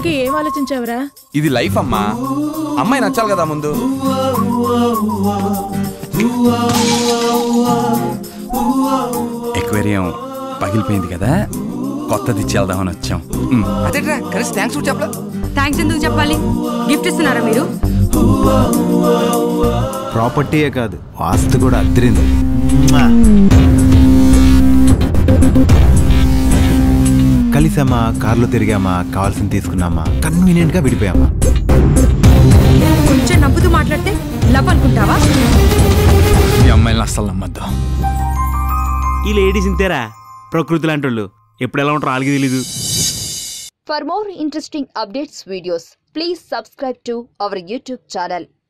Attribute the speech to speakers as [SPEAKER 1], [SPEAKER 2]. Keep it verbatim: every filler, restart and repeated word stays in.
[SPEAKER 1] ఇంతకీ ఏం ఆలోచించావురా?
[SPEAKER 2] ఇది లైఫ్ అమ్మా, అమ్మాయి నచ్చాలి కదా ముందు. ఎక్వేరియం పగిలిపోయింది కదా, కొత్తది ఇచ్చేద్దామని వచ్చాం.
[SPEAKER 3] అదేట్రా కలిసి థ్యాంక్స్ చెప్పలా?
[SPEAKER 4] థ్యాంక్స్ ఎందుకు చెప్పాలి? గిఫ్ట్ ఇస్తున్నారా మీరు?
[SPEAKER 5] ప్రాపర్టీయే కాదు, ఆస్తి కూడా అద్దరింది. కలిసామా, కార్లో తిరిగామా, కావాల్సింది తీసుకున్నామా, కన్వీనియంట్ గా విడిపోయామా.
[SPEAKER 4] కొంచెం నవ్వుతూ మాట్లాడితే లవ్ అనుకుంటావా?
[SPEAKER 2] ఈ అమ్మాయిని అస్సలు నమ్మద్దు.
[SPEAKER 6] ఈ లేడీస్ ఇంతేరా, ప్రకృతి లాంటి వాళ్ళు ఎప్పుడు ఎలా ఉంటారో వాళ్ళకి తెలీదు.
[SPEAKER 7] For more interesting updates videos, please subscribe to our YouTube channel.